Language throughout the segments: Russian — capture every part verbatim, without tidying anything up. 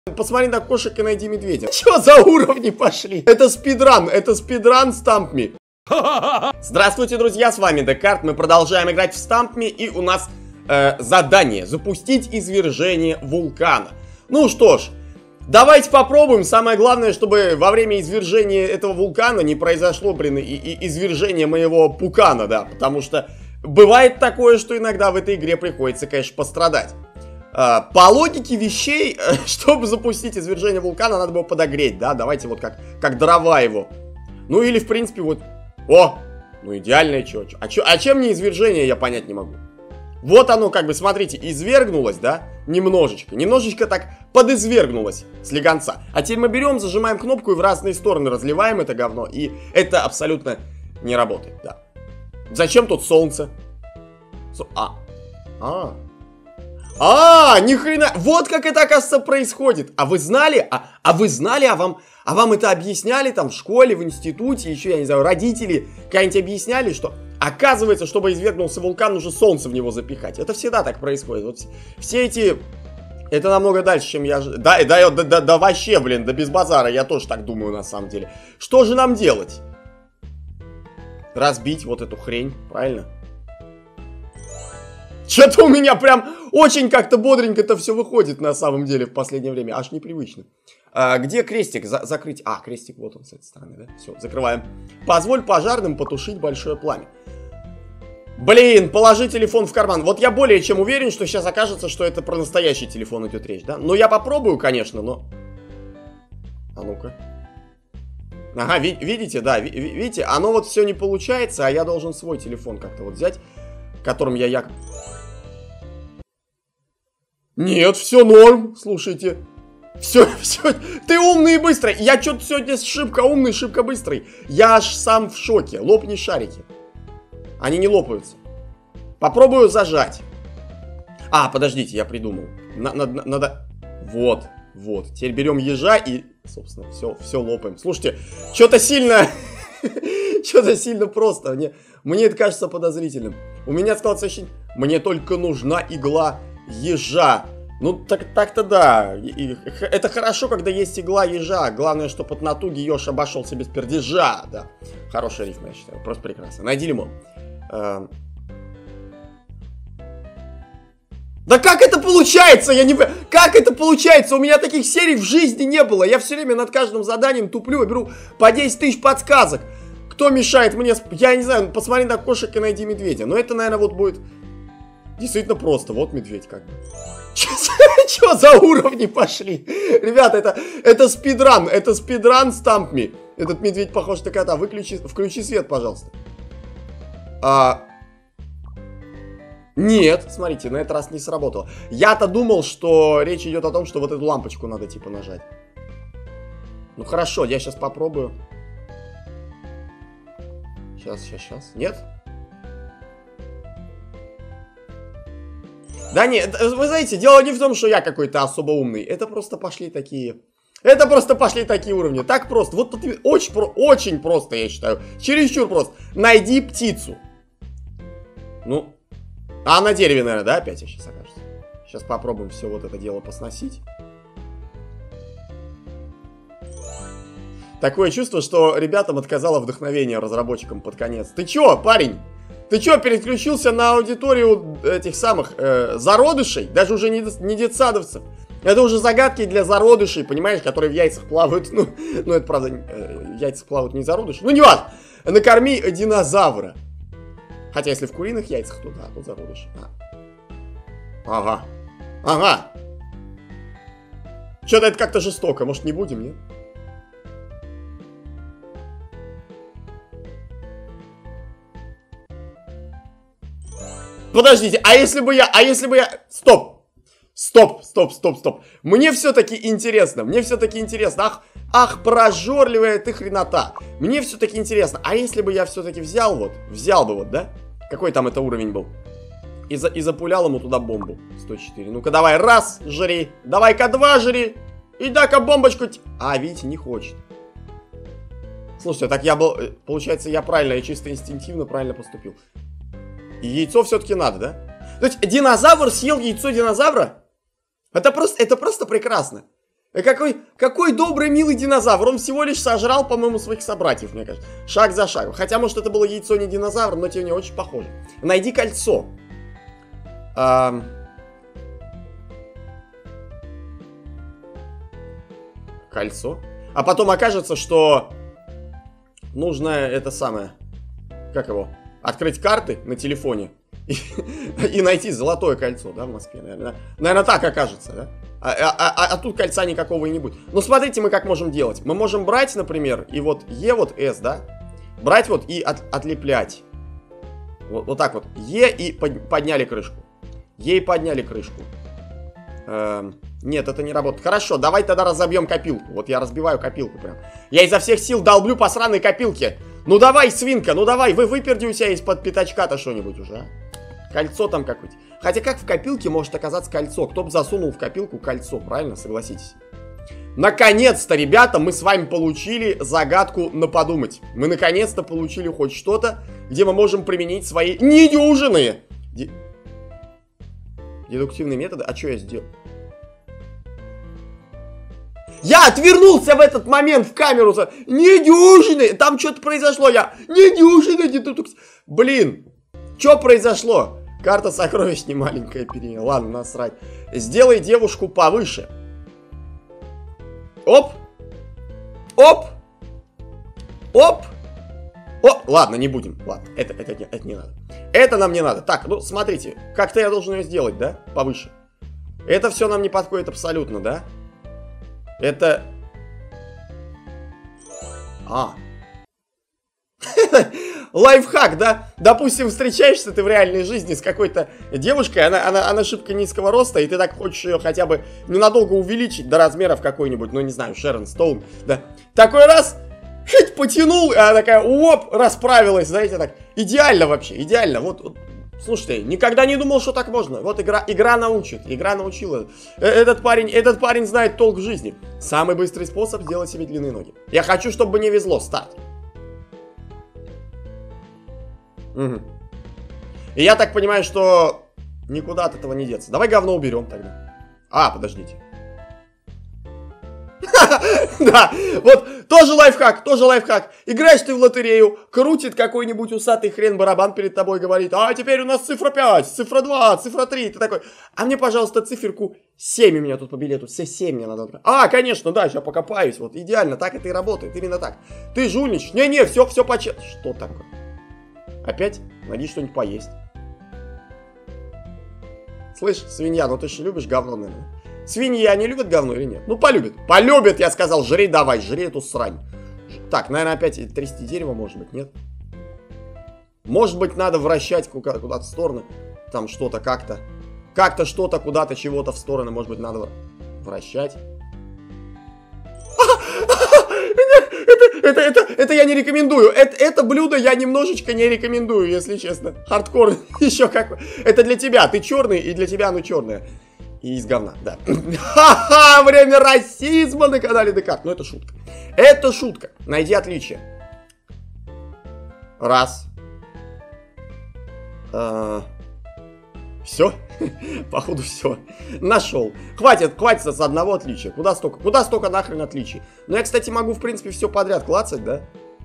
Посмотри на кошек и найди медведя. Чё за уровни пошли? Это спидран, это спидран Stump Me. Здравствуйте, друзья, с вами Декарт. Мы продолжаем играть в Stump Me, и у нас э, задание запустить извержение вулкана. Ну что ж, давайте попробуем. Самое главное, чтобы во время извержения этого вулкана не произошло, блин, и, и извержение моего пукана, да. Потому что бывает такое, что иногда в этой игре приходится, конечно, пострадать. Uh, по логике вещей, чтобы запустить извержение вулкана, надо было подогреть, да, давайте вот как, как дрова его. Ну или, в принципе, вот, о, ну идеальное чё, чё. А, чё, а чем не извержение, я понять не могу. Вот оно, как бы, смотрите, извергнулось, да, немножечко, немножечко так подизвергнулось с легонца. А теперь мы берем, зажимаем кнопку и в разные стороны разливаем это говно, и это абсолютно не работает, да. Зачем тут солнце? Со а, а. А, ни хрена, вот как это, оказывается, происходит. А вы знали, а, а вы знали, а вам, а вам это объясняли там в школе, в институте, еще, я не знаю, родители как-нибудь объясняли, что оказывается, чтобы извергнулся вулкан, нужно солнце в него запихать. Это всегда так происходит. Вот все эти, это намного дальше, чем я, да, да, да, да, да вообще, блин, да без базара, я тоже так думаю на самом деле. Что же нам делать? Разбить вот эту хрень, правильно? Что-то у меня прям очень как-то бодренько-то все выходит на самом деле в последнее время. Аж непривычно. А, где крестик? За закрыть. А, крестик вот он с этой стороны, да? Все, закрываем. Позволь пожарным потушить большое пламя. Блин, положи телефон в карман. Вот я более чем уверен, что сейчас окажется, что это про настоящий телефон идет речь, да? Но я попробую, конечно, но... А ну-ка. Ага, ви видите, да, ви видите, оно вот все не получается, а я должен свой телефон как-то вот взять, которым я якобы... Нет, все норм, слушайте. Все, все, ты умный и быстрый. Я что-то сегодня шибко умный, шибко быстрый. Я аж сам в шоке. Лопни шарики. Они не лопаются. Попробую зажать. А, подождите, я придумал. Надо, надо... Вот, вот. Теперь берем ежа и, собственно, все, все лопаем. Слушайте, что-то сильно... Что-то сильно просто. Мне, мне это кажется подозрительным. У меня складывается ощущение... Мне только нужна игла ежа. Ну, так, так-то да. И, и, это хорошо, когда есть игла ежа. Главное, чтобы от натуги еж обошелся без пердежа. Да. Хорошая рифма, я считаю. Просто прекрасно. Найди лимон. Эм... Да как это получается? Я не понимаю. Как это получается? У меня таких серий в жизни не было. Я все время над каждым заданием туплю и беру по десять тысяч подсказок. Кто мешает мне? Я не знаю, посмотри на кошек и найди медведя. Но это, наверное, вот будет... Действительно просто, вот медведь как бы. Чё за уровни пошли? Ребята, это, это спидран, это спидран Stump Me. Этот медведь похож на кота. Выключи, включи свет, пожалуйста. А... Нет, смотрите, на этот раз не сработало. Я-то думал, что речь идет о том, что вот эту лампочку надо типа нажать. Ну хорошо, я сейчас попробую. Сейчас, сейчас, сейчас. Нет? Да нет, вы знаете, дело не в том, что я какой-то особо умный. Это просто пошли такие... Это просто пошли такие уровни. Так просто. Вот тут очень, очень просто, я считаю. Чересчур просто. Найди птицу. Ну. А на дереве, наверное, да, опять я сейчас окажется. Сейчас попробуем все вот это дело посносить. Такое чувство, что ребятам отказало вдохновение, разработчикам под конец. Ты чё, парень? Ты чё, переключился на аудиторию этих самых э, зародышей? Даже уже не, не детсадовцев. Это уже загадки для зародышей, понимаешь, которые в яйцах плавают. Ну, ну это правда, э, в яйцах плавают не зародыши. Ну, не важно. Накорми динозавра. Хотя, если в куриных яйцах, то да, тут зародыши. А. Ага. Ага. Чё-то это как-то жестоко. Может, не будем, нет? Подождите, а если бы я, а если бы я... Стоп! Стоп, стоп, стоп, стоп. Мне все-таки интересно, мне все-таки интересно. Ах, ах, прожорливая ты хренота. Мне все-таки интересно, а если бы я все-таки взял вот, взял бы вот, да? Какой там это уровень был? И, за, и запулял ему туда бомбу. сто четыре. Ну-ка, давай, раз, жри. Давай-ка, два, жри. И дай-ка бомбочку. А, видите, не хочет. Слушайте, так я был... Получается, я правильно, я чисто инстинктивно правильно поступил. И яйцо все-таки надо, да? То есть динозавр съел яйцо динозавра? Это просто, это просто прекрасно. Какой, какой добрый, милый динозавр. Он всего лишь сожрал, по-моему, своих собратьев, мне кажется. Шаг за шагом. Хотя, может, это было яйцо не динозавра, но тем не очень похоже. Найди кольцо. А... Кольцо. А потом окажется, что нужно это самое... Как его? Открыть карты на телефоне и, и найти золотое кольцо, да, в Москве, наверное. Наверное, так окажется, да? А, а, а, а тут кольца никакого и не будет. Ну, смотрите, мы как можем делать. Мы можем брать, например, и вот Е, вот С, да? Брать вот и от, отлеплять. Вот, вот так вот. Е и под, подняли крышку. Е и подняли крышку. Эм, нет, это не работает. Хорошо, давай тогда разобьем копилку. Вот я разбиваю копилку прям. Я изо всех сил долблю по сраной копилке. Ну давай, свинка, ну давай, вы выперди у себя из-под пятачка-то что-нибудь уже, а? Кольцо там какое-то. Хотя как в копилке может оказаться кольцо? Кто бы засунул в копилку кольцо, правильно? Согласитесь. Наконец-то, ребята, мы с вами получили загадку на подумать. Мы наконец-то получили хоть что-то, где мы можем применить свои недюжинные Д... дедуктивные методы. А что я сделал? Я отвернулся в этот момент в камеру. Недюжинные. Там что-то произошло. Я недюжинные дедуктивные. Блин, что произошло? Карта сокровищ не маленькая переняла. Ладно, насрать. Сделай девушку повыше. Оп. Оп. Оп. О, ладно, не будем. Ладно, это, это, это, это не надо. Это нам не надо. Так, ну, смотрите. Как-то я должен ее сделать, да? Повыше. Это все нам не подходит абсолютно, да? Это... А. Лайфхак, да? Допустим, встречаешься ты в реальной жизни с какой-то девушкой, она, она, она шибко низкого роста, и ты так хочешь ее хотя бы ненадолго увеличить до размеров какой-нибудь, ну не знаю, Шерон Стоун, да? Такой раз, хить, потянул, и она такая, оп, расправилась, знаете, так. Идеально вообще, идеально. Вот, вот, слушайте, никогда не думал, что так можно. Вот игра, игра научит, игра научила. Этот парень, этот парень знает толк в жизни. Самый быстрый способ сделать себе длинные ноги. Я хочу, чтобы мне везло, старт. Угу. И я так понимаю, что никуда от этого не деться. Давай говно уберем тогда. А, подождите. Да, вот, тоже лайфхак, тоже лайфхак. Играешь ты в лотерею, крутит какой-нибудь усатый хрен барабан перед тобой, говорит, а теперь у нас цифра пять, цифра два, цифра три. Ты такой, а мне, пожалуйста, циферку семь у меня тут по билету, все семь мне надо. А, конечно, да, сейчас покопаюсь, вот, идеально, так это и работает, именно так. Ты жульничаешь, не-не, все, все по-честному. Что такое? Опять? Найди что-нибудь поесть. Слышь, свинья, ну ты же любишь говно, наверное. Свинья не любит говно или нет? Ну, полюбит. Полюбит, я сказал. Жри давай, жри эту срань. Так, наверное, опять трясти дерево, может быть, нет? Может быть, надо вращать куда-то в стороны. Там что-то как-то. Как-то что-то куда-то, чего-то в стороны. Может быть, надо вращать. Это, это, это, это я не рекомендую. Это, это блюдо я немножечко не рекомендую, если честно. Хардкор еще как. Это для тебя. Ты черный, и для тебя оно черное. И из говна, да. Ха-ха, время расизма на канале Декарт. Ну, это шутка. Это шутка. Найди отличие. Раз. А... Все? Походу, все. Нашел. Хватит, хватит с одного отличия. Куда столько? Куда столько нахрен отличий? Ну, я, кстати, могу, в принципе, все подряд клацать, да?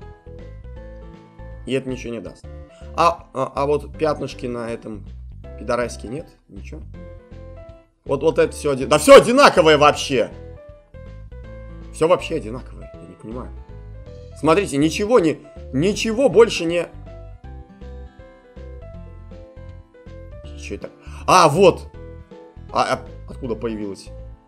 И это ничего не даст. А, а, а вот пятнышки на этом пидораске нет? Ничего. Вот, вот это все... Да все одинаковое вообще! Все вообще одинаковое. Я не понимаю. Смотрите, ничего не... Ничего больше не... Что это? А, вот! А, а откуда появилось?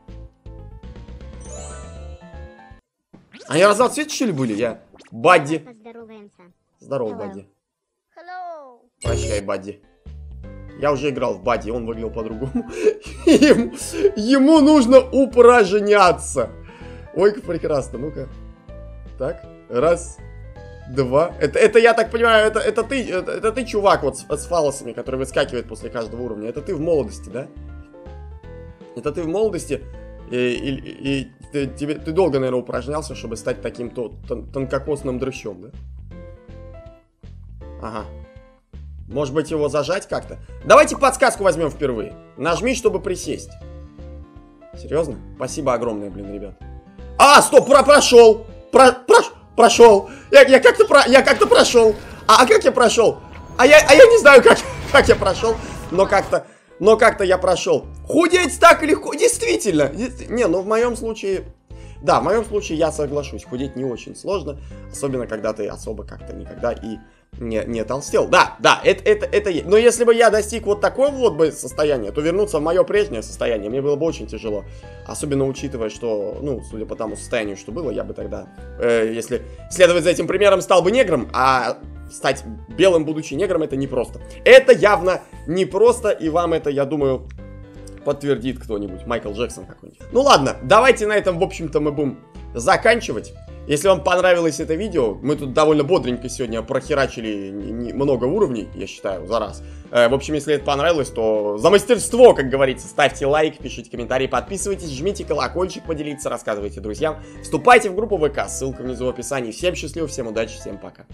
Они разноцветные, что ли, были? Я... Бадди. Поздороваемся. Здорово, Бадди. Hello. Прощай, Бадди. Я уже играл в Бадди, он выглядел по-другому. Ему, ему нужно упражняться. Ой, как прекрасно. Ну-ка. Так, раз, два. Это, это я так понимаю, это, это ты, это, это ты, чувак, вот с, с фалосами, который выскакивает после каждого уровня. Это ты в молодости, да? Это ты в молодости. И, и, и ты, тебе, ты долго, наверное, упражнялся, чтобы стать таким то, тон, тонкокосным дрыщом, да? Ага. Может быть, его зажать как-то? Давайте подсказку возьмем впервые. Нажми, чтобы присесть. Серьезно? Спасибо огромное, блин, ребят. А, стоп, про прошел. Про, про, прошел. Я, я как-то про, я как-то прошел. А, а как я прошел? А я, а я не знаю, как, как я прошел. Но как-то, но как-то я прошел. Худеть так легко. Действительно. Не, ну в моем случае... Да, в моем случае я соглашусь. Худеть не очень сложно. Особенно, когда ты особо как-то никогда и не, не толстел. Да, да, это, это, это есть. Но если бы я достиг вот такого вот бы состояния, то вернуться в мое прежнее состояние мне было бы очень тяжело. Особенно учитывая, что, ну, судя по тому состоянию, что было, я бы тогда, э, если следовать за этим примером, стал бы негром, а стать белым, будучи негром, это непросто. Это явно непросто, и вам это, я думаю... подтвердит кто-нибудь, Майкл Джексон какой-нибудь. Ну ладно, давайте на этом, в общем-то, мы будем заканчивать. Если вам понравилось это видео, мы тут довольно бодренько сегодня прохерачили много уровней, я считаю, за раз. Э, в общем, если это понравилось, то за мастерство, как говорится, ставьте лайк, пишите комментарии, подписывайтесь, жмите колокольчик, поделиться, рассказывайте друзьям. Вступайте в группу ВК, ссылка внизу в описании. Всем счастливо, всем удачи, всем пока.